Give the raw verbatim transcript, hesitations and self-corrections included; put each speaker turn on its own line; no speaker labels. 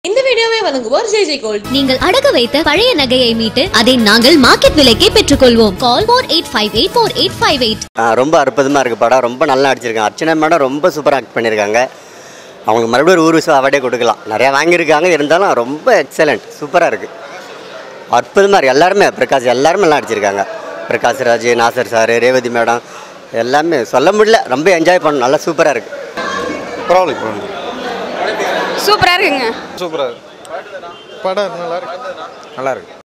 இந்த வீடியோவை வழங்குவோர் ஜே ஜே கோல்ட்.
நீங்கள் அடகு வைத்த பழைய நகையை மீட்டு அதை நாங்கள் மார்க்கெட் விலைக்கே பெற்றுக்கொள்வோம். கால் four eight five eight four eight five eight.
ரொம்ப அற்புதமா இருக்கு படம். ரொம்ப நல்லா நடிச்சிருக்காங்க. அர்ச்சனா மேடம் ரொம்ப சூப்பரா ஆக்ட் பண்ணிருக்காங்க. அவங்களுக்கு மறுபடியும் ஒரு ஊர் விஷயம் அவார்டே கொடுக்கலாம். நிறைய வாங்கியிருக்காங்க, இருந்தாலும் ரொம்ப எக்ஸலண்ட், சூப்பரா இருக்கு, அற்புதமா இருக்கு. எல்லாருமே பிரகாஷ் எல்லாருமே நல்லா நடிச்சிருக்காங்க. பிரகாஷ் ராஜ், நாசர் சார், ரேவதி மேடம் எல்லாமே சொல்ல முடியல. ரொம்ப என்ஜாய் பண்ணணும். நல்லா சூப்பரா இருக்கு.
பரவாயில்ல,
சூப்பரா இருக்குங்க.
சூப்பரா இருக்கு. படம் நல்லா இருக்கு, நல்லா இருக்கு.